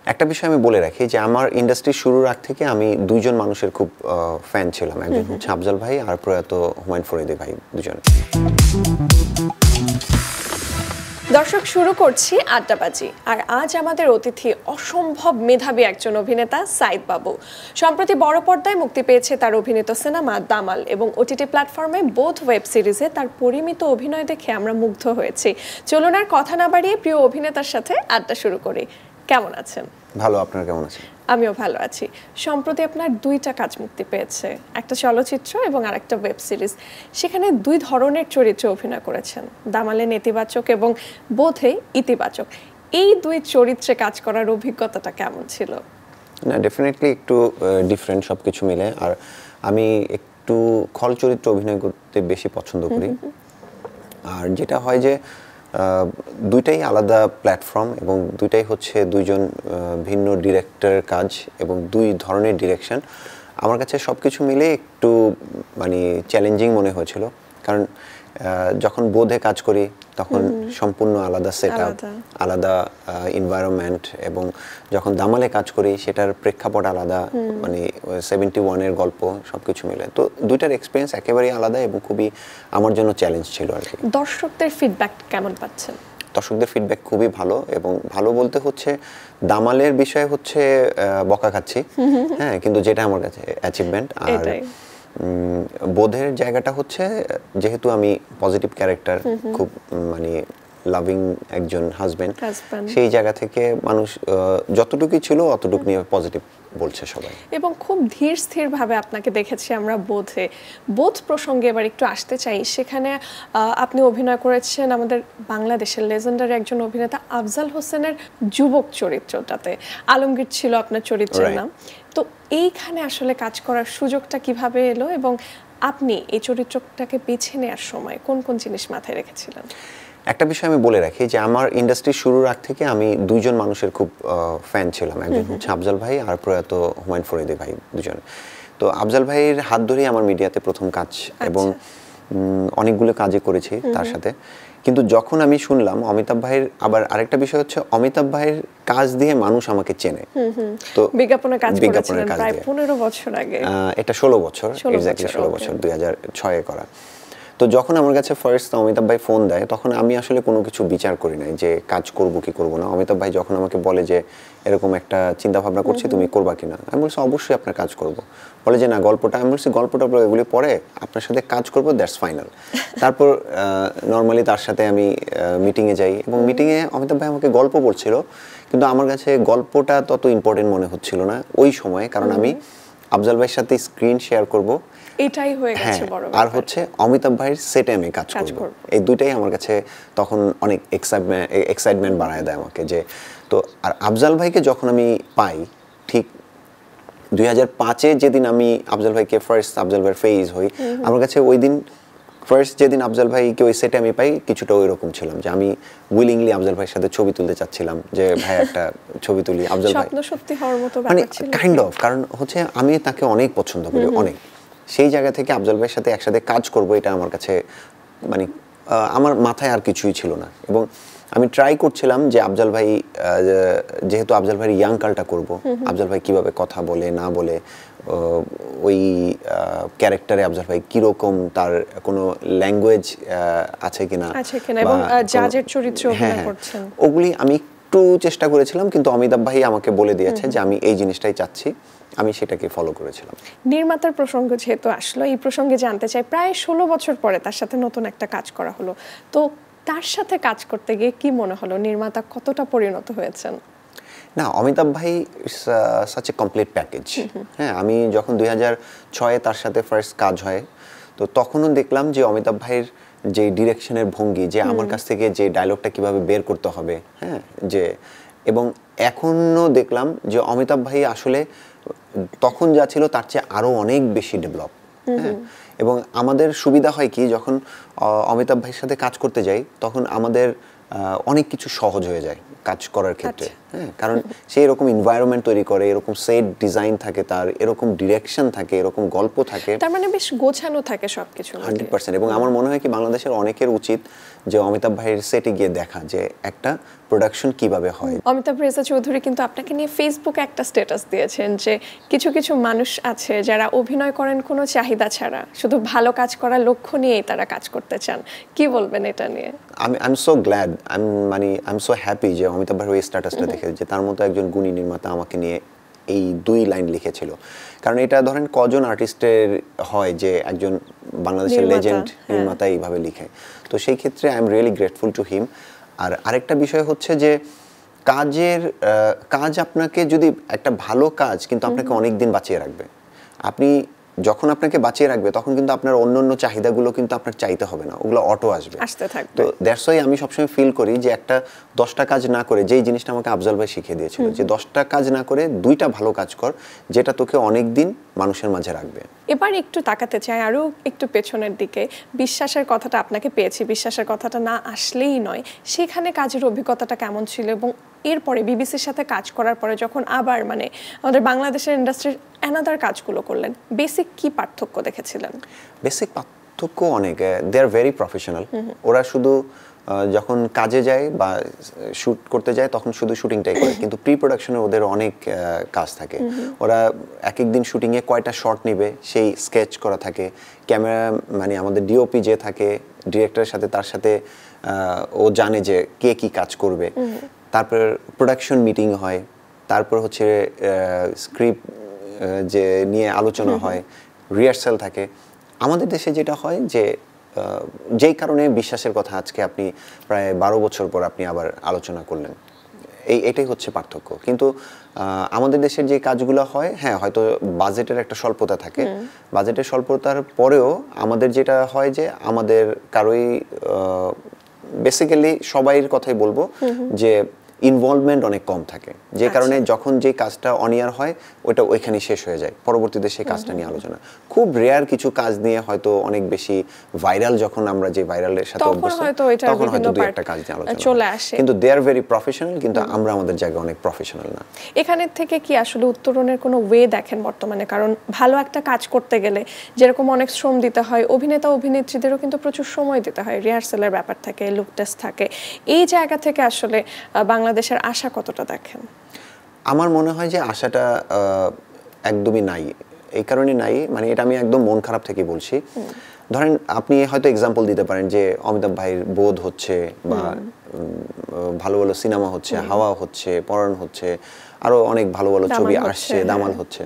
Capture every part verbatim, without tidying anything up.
একটা বিষয় আমি বলে রাখি যে আমার ইন্ডাস্ট্রি শুরুর আগ থেকে আমি দুইজন মানুষের খুব ফ্যান ছিলাম। একজন হচ্ছে আফজাল ভাই আর প্রয়াত হুমায়ুন ফরিদি ভাই, দুজন। দর্শক, শুরু করছি আড্ডাবাজি। আর আজ আমাদের অতিথি অসম্ভব মেধাবী একজন অভিনেতা সাইদ বাবু। সম্প্রতি বড় পর্দায় মুক্তি পেয়েছে তার অভিনীত সিনেমা দামাল এবং ওটিটি প্ল্যাটফর্মে বোথ ওয়েব সিরিজে তার পরিমিত অভিনয় দেখে আমরা মুগ্ধ হয়েছি। চলুন আর কথা না বাড়িয়ে প্রিয় অভিনেতার সাথে আড্ডা শুরু করি। কেমন আছেন? ভালো, আপনারা কেমন আছেন? আমিও ভালো আছি। সম্প্রতি আপনার দুইটা কাজ মুক্তি পেয়েছে, একটা চলচ্চিত্র এবং আরেকটা ওয়েব সিরিজ। সেখানে দুই ধরনের চরিত্রে অভিনয় করেছেন, দামালে নেতিবাচক এবং বোধে ইতিবাচক। এই দুই চরিত্রে কাজ করার অভিজ্ঞতাটা কেমন ছিল? না, ডেফিনেটলি একটু ডিফারেন্ট সব কিছু মিলে। আর আমি একটু খল চরিত্রে অভিনয় করতে বেশি পছন্দ করি। আর যেটা হয় যে দুইটাই আলাদা প্ল্যাটফর্ম এবং দুইটাই হচ্ছে দুইজন ভিন্ন ডিরেক্টরের কাজ এবং দুই ধরনের ডিরেকশন। আমার কাছে সব কিছু মিলে একটু মানে চ্যালেঞ্জিং মনে হয়েছিল, কারণ যখন বোধে কাজ করি তখন সম্পূর্ণ আলাদা সেট আপ, আলাদা এনভায়রনমেন্ট, এবং যখন দামালে কাজ করি সেটার প্রেক্ষাপট আলাদা, মানে সেভেন্টি ওয়ানের গল্প, সব কিছু মিলে। তো দুইটার এক্সপিরিয়েন্স একেবারেই আলাদা এবং খুবই আমার জন্য চ্যালেঞ্জ ছিল আর কি। দর্শকদের ফিডব্যাক কেমন পাচ্ছেন? দর্শকদের ফিডব্যাক খুবই ভালো, এবং ভালো বলতে হচ্ছে দামালের বিষয় হচ্ছে বকা খাচ্ছি, হ্যাঁ, কিন্তু যেটা আমার কাছে অ্যাচিভমেন্ট। আর বোধের জায়গাটা হচ্ছে যেহেতু আমি পজিটিভ ক্যারেক্টার, খুব মানে লাভিং একজন হাজবেন্ড, সেই জায়গা থেকে মানুষ যতটুকুই ছিল অতটুকু নিয়ে পজিটিভ বলছে সবাই। এবং খুব ধীর স্থির ভাবে আপনাকে দেখেছি আমরা বোধে। বোধ প্রসঙ্গে এবার একটু আসতে চাই। সেখানে আপনি অভিনয় করেছেন আমাদের বাংলাদেশের লেজেন্ডারি একজন অভিনেতা আফজাল হোসেনের যুবক চরিত্রটাতে। আলমগীর ছিল আপনার চরিত্রের নাম। তো এইখানে আসলে কাজ করার সুযোগটা কিভাবে এলো এবং আপনি এই চরিত্রটাকে বেছে নেওয়ার সময় কোন কোন জিনিস মাথায় রেখেছিলেন? একটা বিষয় আমি বলে রাখি যে আমার ইন্ডাস্ট্রি শুরুর আগ থেকে আমি দুইজন মানুষের খুব ফ্যান ছিলাম। একজন হচ্ছে আফজাল ভাই আর প্রয়াত হুমায়ুন ফরিদি ভাই, দুজন। তো আফজাল ভাইয়ের হাত ধরেই আমার মিডিয়াতে প্রথম কাজ, এবং অনেকগুলো কাজই করেছি তার সাথে। কিন্তু যখন আমি শুনলাম অমিতাভ ভাইয়ের, আবার আরেকটা বিষয় হচ্ছে অমিতাভ ভাইয়ের কাজ দিয়ে মানুষ আমাকে চেনে। তো বিজ্ঞাপনের কাজ করেছিলেন প্রায় পনেরো বছর আগে। এটা ষোলো বছর, এক্স্যাক্টলি ষোলো বছর, দুই হাজার ছয়ে করা। তো যখন আমার কাছে ফার্স্ট অমিতাভ ভাই ফোন দেয় তখন আমি আসলে কোনো কিছু বিচার করি নাই যে কাজ করব কি করব না। অমিতাভ ভাই যখন আমাকে বলে যে এরকম একটা চিন্তা ভাবনা করছি, তুমি করবা কিনা, আমি বলছি অবশ্যই আপনার কাজ করব। বলে যে না, গল্পটা, আমি বলছি গল্পটা এগুলি পরে আপনার সাথে কাজ করব, দ্যাটস ফাইনাল। তারপর নর্মালি তার সাথে আমি মিটিংয়ে যাই, এবং মিটিংয়ে অমিতাভ ভাই আমাকে গল্প বলছিল, কিন্তু আমার কাছে গল্পটা তত ইম্পর্টেন্ট মনে হচ্ছিল না ওই সময়, কারণ আমি আফজাল ভাইয়ের সাথে স্ক্রিন শেয়ার করব, এটাই হয়ে গেছে বড় ব্যাপার। আর হচ্ছে অমিতাভ ভাইয়ের সেটে আমি কাজ করব, এই দুইটাই আমার কাছে তখন অনেক এক্সাইটমেন্ট এক্সাইটমেন্ট বাড়ায় দেয় আমাকে। যে তো আর আফজাল ভাইকে যখন আমি পাই ঠিক দুই হাজার পাঁচে যেদিন আমি আফজাল ভাইকে ফার্স্ট আফজাল ভাইয়ের ফেজ হই, আমার কাছে ওই দিন ফার্স্ট যেদিন আফজাল ভাইকে ওই সেটে আমি পাই কিছুটা ওই রকম ছিলাম যে আমি উইলিংলি আফজাল ভাইয়ের সাথে ছবি তুলতে চাচ্ছিলাম, যে ভাই একটা ছবি তুলি। আফজাল ভাই স্বপ্ন সত্যি হওয়ার মতো মানে কাইন্ড অফ, কারণ হচ্ছে আমি তাকে অনেক পছন্দ করি, অনেক। সেই জায়গা থেকে আফজাল ভাইয়ের সাথে একসাথে কাজ করব, এটা আমার কাছে মানে আমার মাথায় আর কিছুই ছিল না। এবং আমি ট্রাই করছিলাম যে আফজাল ভাই, যেহেতু আফজাল ভাইয়ের ইয়াং কালটা করব, আফজাল ভাই কিভাবে কথা বলে না বলে, ওই ক্যারেক্টারে আফজাল ভাই কিরকম, তার কোনো ল্যাঙ্গুয়েজ আছে কিনা, এবং জাজের চরিত্র অভিনয় করছেন, ওগুলি আমি একটু চেষ্টা করেছিলাম। কিন্তু অমিতাভ ভাই আমাকে বলে দিয়েছে যে আমি এই জিনিসটাই চাচ্ছি, আমি সেটাকে ফলো করেছিলাম। নির্মাতার প্রসঙ্গ যেহেতু আসলো, এই প্রসঙ্গে জানতে চাই, প্রায় ষোলো বছর পরে তার সাথে নতুন একটা কাজ করা হলো, তো তার সাথে কাজ করতে গিয়ে কি মনে হলো, নির্মাতা কতটা পরিণত হয়েছেন? না, অমিতাভ ভাই সাচ এ কমপ্লিট প্যাকেজ। হ্যাঁ, আমি যখন দুই হাজার ছয়ে তার সাথে ফার্স্ট কাজ হয়, তো তখনও দেখলাম যে অমিতাভ ভাইয়ের যে ডিরেকশনের ভঙ্গি, যে আমার কাছ থেকে যে ডায়লগটা কিভাবে বের করতে হবে, হ্যাঁ, যে এবং এখনও দেখলাম যে অমিতাভ ভাই আসলে তখন যা ছিল তার চেয়ে আরও অনেক বেশি ডেভেলপ। হ্যাঁ, এবং আমাদের সুবিধা হয় কি, যখন অমিতাভ ভাইয়ের সাথে কাজ করতে যাই তখন আমাদের অনেক কিছু সহজ হয়ে যায় কাজ করার ক্ষেত্রে। হ্যাঁ, কারণ সে এরকম এনভায়রনমেন্ট তৈরি করে, এরকম সেট ডিজাইন থাকে, তার এরকম ডিরেকশন থাকে, এরকম গল্প থাকে, তার মানে বেশ গোছানো থাকে সবকিছু হান্ড্রেড পার্সেন্ট। এবং আমার মনে হয় কি বাংলাদেশের অনেকের উচিত যে অমিতাভ ভাইয়ের সেটে গিয়ে দেখা যে একটা প্রোডাকশন কিভাবে হয়। অমিতাভ রেজা চৌধুরী কিন্তু আপনাকে নিয়ে ফেসবুকে একটা স্ট্যাটাস দিয়েছেন যে কিছু কিছু মানুষ আছে যারা অভিনয় করেন কোনো চাহিদা ছাড়া, শুধু ভালো কাজ করার লক্ষ্য নিয়েই তারা কাজ করতে চান। কি বলবেন এটা নিয়ে? আমি I am so glad, I am মানে আই এম সো হ্যাপি যে অমিতাভ ভাইয়ের এই স্ট্যাটাসটা দেখে যে তার মতো একজন গুণী নির্মাতা আমাকে নিয়ে এই দুই লাইন লিখেছিল। কারণ এটা ধরেন কজন আর্টিস্টের হয় যে একজন বাংলাদেশের লেজেন্ড নির্মাতা এইভাবে লিখে, তো সেই ক্ষেত্রে I am really grateful to him. আর আরেকটা বিষয় হচ্ছে যে কাজের কাজ আপনাকে যদি একটা ভালো কাজ কিন্তু আপনাকে অনেক দিন বাঁচিয়ে রাখবে। আপনি যখন আপনাকে বাঁচিয়ে রাখবে তখন কিন্তু আপনার অন্য অন্য চাহিদাগুলো কিন্তু আপনার চাইতে হবে না, ওগুলো অটো আসবে, আসতে থাকবে। তো দ্যাটস ওয়াই আমি সবসময় ফিল করি যে একটা দশটা কাজ না করে, যেই জিনিসটা আমাকে আফজাল ভাই শিখিয়ে দিয়েছিল যে দশটা কাজ না করে দুইটা ভালো কাজ কর, যেটা তোকে অনেক দিন মানুষের মাঝে রাখবে। এবার একটু তাকাতে চাই আরও একটু পেছনের দিকে। বিশ্বাসের কথাটা আপনাকে পেয়েছি, বিশ্বাসের কথাটা না আসলেই নয়, সেখানে কাজের অভিজ্ঞতাটা কেমন ছিল? এবং এরপরে বিবিসির সাথে কাজ করার পরে যখন আবার মানে আমাদের বাংলাদেশের ইন্ডাস্ট্রির অ্যানাদার কাজগুলো করলেন, বেসিক কি পার্থক্য দেখেছিলেন? বেসিক পার্থক্য অনেক, দে আর ভেরি প্রফেশনাল। ওরা শুধু যখন কাজে যায় বা শ্যুট করতে যায় তখন শুধু শুটিংটাই করে, কিন্তু প্রি প্রোডাকশনে ওদের অনেক কাজ থাকে। ওরা এক এক দিন শুটিংয়ে কয়টা শট নেবে সেই স্কেচ করা থাকে, ক্যামেরা মানে আমাদের ডিওপি যে থাকে ডিরেক্টরের সাথে, তার সাথে ও জানে যে কে কি কাজ করবে। তারপর প্রোডাকশন মিটিং হয়, তারপর হচ্ছে স্ক্রিপ্ট যে নিয়ে আলোচনা হয়, রিহার্সাল থাকে। আমাদের দেশে যেটা হয় যে যেই কারণে বিশ্বাসের কথা আজকে আপনি প্রায় বারো বছর পর আপনি আবার আলোচনা করলেন, এই এটাই হচ্ছে পার্থক্য। কিন্তু আমাদের দেশের যে কাজগুলো হয়, হ্যাঁ হয়তো বাজেটের একটা স্বল্পতা থাকে, বাজেটের স্বল্পতার পরেও আমাদের যেটা হয় যে আমাদের কারোই বেসিক্যালি সবাইয়ের কথাই বলবো যে ইনভলভমেন্ট অনেক কম থাকে, যে কারণে যখন যে কাজটা অনিয়ার হয় ওটা ওইখানে শেষ হয়ে যায়, পরবর্তীতে সেই কাজটা নিয়ে আলোচনা। খুব রেয়ার কিছু কাজ নিয়ে হয়তো অনেক বেশি ভাইরাল, যখন আমরা যে ভাইরালের সাথে অভ্যস্ত তখন হয়তো দুই একটা কাজ নিয়ে আলোচনা চলে আসে, কিন্তু দে আর ভেরি প্রফেশনাল। কিন্তু আমরা আমাদের জায়গায় অনেক প্রফেশনাল না। এখানের থেকে কি আসলে উত্তরণের কোনো ওয়ে দেখেন বর্তমানে? কারণ ভালো একটা কাজ করতে গেলে যেরকম অনেক শ্রম দিতে হয়, অভিনেতা অভিনেত্রীদেরও কিন্তু প্রচুর সময় দিতে হয়, রিহার্সালের ব্যাপার থাকে, লুক টেস্ট থাকে। এই জায়গা থেকে আসলে বাংলাদেশের আশা কতটা দেখেন? আমার মনে হয় যে আশাটা একদমই নাই। এই কারণে নাই, মানে এটা আমি একদম মন খারাপ থেকে বলছি। ধরেন আপনি হয়তো এক্সাম্পল দিতে পারেন যে অমিতাভ ভাইয়ের বোধ হচ্ছে, বা ভালো ভালো সিনেমা হচ্ছে, হাওয়া হচ্ছে, পরাণ হচ্ছে, আরো অনেক ভালো ভালো ছবি আসছে, দামাল হচ্ছে,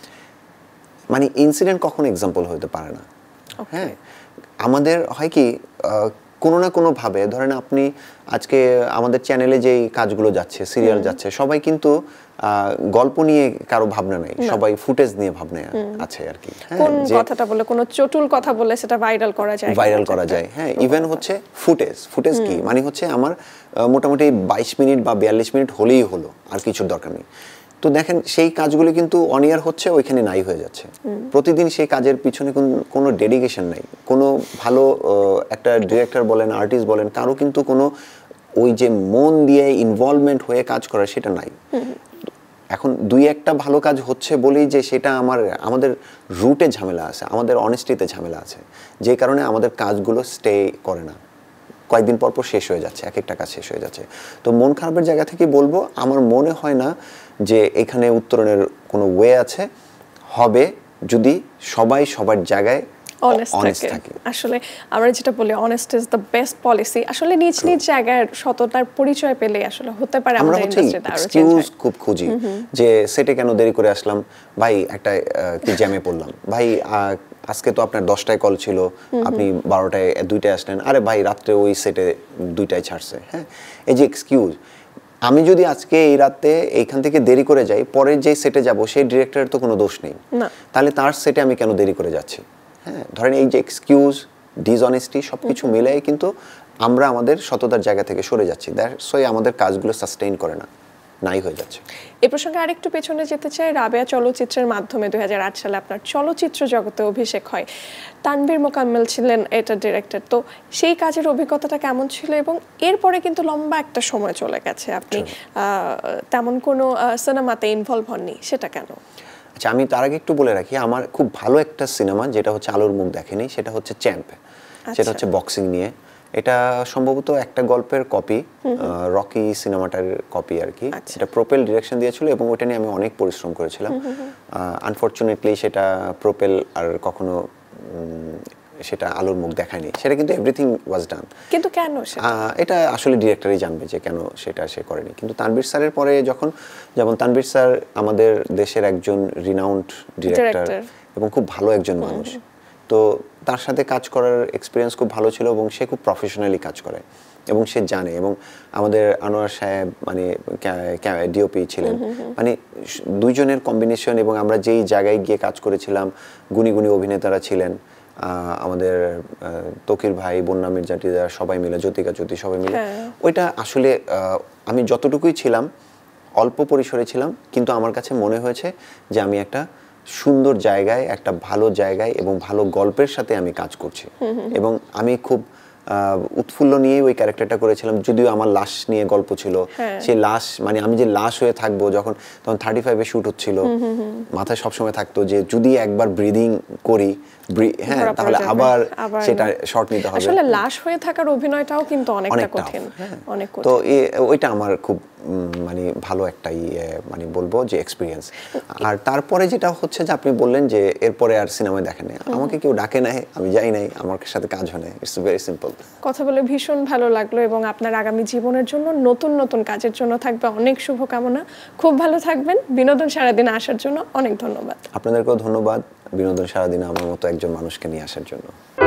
মানে ইনসিডেন্ট কখনো এক্সাম্পল হতে পারে না। হ্যাঁ, আমাদের হয় কি কোনো না কোনো ভাবে, ধরেন আপনি আজকে আমাদের চ্যানেলে যেই কাজগুলো যাচ্ছে, সিরিয়াল যাচ্ছে, সবাই কিন্তু গল্প নিয়ে কারো ভাবনা নাই, সবাই ফুটেজ নিয়ে ভাবনা আছে আর কি। কোন কথাটা বলে, কোন চটুল কথা বলে সেটা ভাইরাল করা যায়, ভাইরাল করা যায়। হ্যাঁ, ইভেন হচ্ছে ফুটেজ, ফুটেজ কি মানে হচ্ছে আমার মোটামুটি বাইশ মিনিট বা বিয়াল্লিশ মিনিট হলেই হলো, আর কিছুর দরকার নেই। তো দেখেন সেই কাজগুলো কিন্তু অনিয়ার হচ্ছে, ওইখানে নাই হয়ে যাচ্ছে। প্রতিদিন সেই কাজের পিছনে কোনো ডেডিকেশন নাই, কোনো ভালো একটা ডিরেক্টর বলেন, আর্টিস্ট বলেন, কারো কিন্তু কোনো ওই যে মন দিয়ে ইনভলভমেন্ট হয়ে কাজ করা সেটা নাই। এখন দুই একটা ভালো কাজ হচ্ছে বলেই যে সেটা আমার আমাদের রুটে ঝামেলা আছে, আমাদের অনেস্টিতে ঝামেলা আছে, যে কারণে আমাদের কাজগুলো স্টে করে না, কয়েকদিন পর পর শেষ হয়ে যাচ্ছে, এক একটা কাজ শেষ হয়ে যাচ্ছে। তো মন খারাপের জায়গা থেকে বলবো, আমার মনে হয় না যে এখানে উত্তরণের কোনো ওয়ে আছে, হবে যদি সবাই সবার জায়গায় অনেস্ট থাকে। আসলে আমরা যেটা বলি honest is the best policy. আসলে নিজ নিজ জায়গায় সততার পরিচয় পেলে আসলে হতে পারে আমাদের ইন্ডাস্ট্রিতে আরো চেঞ্জ হয়। খুব খুঁজি যে সেটে কেন দেরি করে আসলাম, ভাই একটা কি জ্যামে পড়লাম, ভাই আজকে তো আপনার দশটায় কল ছিল, আপনি বারোটায় দুইটায় আসলেন, আরে ভাই রাত্রে ওই সেটে দুইটায় ছাড়ছে। হ্যাঁ, এই যে এক্সকিউজ, আমি যদি আজকে এই রাতে এইখান থেকে দেরি করে যাই, পরের যে সেটে যাব সেই ডিরেক্টরের তো কোনো দোষ নেই, তাহলে তার সেটে আমি কেন দেরি করে যাচ্ছি? হ্যাঁ, ধরেন এই যে এক্সকিউজ, ডিসঅনেস্টি সবকিছু মিলাই কিন্তু আমরা আমাদের সততার জায়গা থেকে সরে যাচ্ছি, দ্যাটস ওয়াই আমাদের কাজগুলো সাস্টেইন করে না। নাই হয়ে যাচ্ছে। এই প্রসঙ্গে আরেকটু পেছনে যেতে চাই। রাবেয়া চলচ্চিত্রের মাধ্যমে দুই হাজার আট সালে আপনার চলচ্চিত্র জগতে অভিষেক হয়। তানভীর মোকাম্মেল ছিলেন এটার ডিরেক্টর। তো সেই কাজের অভিজ্ঞতাটা কেমন ছিল? এবং এরপরে কিন্তু লম্বা একটা সময় চলে গেছে, আপনি তেমন কোনো সিনেমাতে ইনভলভ হননি, সেটা কেন? আচ্ছা, আমি তার আগে একটু বলে রাখি, আমার খুব ভালো একটা সিনেমা যেটা হচ্ছে আলোর মুখ দেখেনি, সেটা হচ্ছে চ্যাম্প। সেটা হচ্ছে বক্সিং নিয়ে। এটা সম্ভবত একটা গল্পের কপি, রকি সিনেমাটার কপি আর কি। এটা প্রোপেল ডিরেকশন দিয়েছিল এবং ওটা নিয়ে আমি অনেক পরিশ্রম করেছিলাম। আনফরচুনেটলি সেটা প্রোপেল আর কখনো সেটা আলোর মুখ দেখায়নি। সেটা কিন্তু এভরিথিং ওয়াজ ডান। কিন্তু কেন সেটা? এটা আসলে ডিরেক্টরই জানবে যে কেন সেটা সে করেনি। কিন্তু তানভীর স্যারের পরে যখন, যেমন তানভীর স্যার আমাদের দেশের একজন রিনাউন্ড ডিরেক্টর এবং খুব ভালো একজন মানুষ, তো তার সাথে কাজ করার এক্সপিরিয়েন্স খুব ভালো ছিল এবং সে খুব প্রফেশনালি কাজ করে এবং সে জানে। এবং আমাদের আনোয়ার সাহেব মানে ডিওপি ছিলেন, মানে দুইজনের কম্বিনেশন। এবং আমরা যেই জায়গায় গিয়ে কাজ করেছিলাম, গুণী গুণী অভিনেতারা ছিলেন, আমাদের তকির ভাই, বন্যা মির্জাটিদা, সবাই মিলে, জ্যোতিকা জ্যোতি, সবাই মিলে। ওইটা আসলে আমি যতটুকুই ছিলাম, অল্প পরিসরে ছিলাম, কিন্তু আমার কাছে মনে হয়েছে যে আমি একটা সুন্দর জায়গায়, একটা ভালো জায়গায় এবং ভালো গল্পের সাথে আমি কাজ করছি। এবং আমি খুব উৎফুল্ল নিয়ে ওই ক্যারেক্টারটা করেছিলাম, যদিও আমার লাশ নিয়ে গল্প ছিল। সেই লাশ, মানে আমি যে লাশ হয়ে থাকবো, যখন তখন থার্টি ফাইভে শুট হচ্ছিল, মাথায় সবসময় থাকতো যে যদি একবার ব্রিদিং করি, হ্যাঁ, তাহলে আবার সেটা শর্ট নিতে হবে। আসলে লাশ হয়ে থাকার অভিনয়টাও কিন্তু অনেকটা কঠিন, অনেক কঠিন। তো ওইটা আমার খুব মানে ভালো একটা মানে বলবো যে এক্সপিরিয়েন্স। আর তারপরে যেটা হচ্ছে যে আপনি বললেন যে এরপরে আর সিনেমায় দেখেন না, আমাকে কেউ ডাকে নাই, আমি যাই নাই, আমার সাথে কাজ হয় না। It's very simple. কথা বলে ভীষণ ভালো লাগলো এবং আপনার আগামী জীবনের জন্য, নতুন নতুন কাজের জন্য থাকবে অনেক শুভকামনা। খুব ভালো থাকবেন। বিনোদন সারাদিন আসার জন্য অনেক ধন্যবাদ। আপনাদেরকেও ধন্যবাদ, বিনোদন সারাদিন আমার মতো একজন মানুষকে নিয়ে আসার জন্য।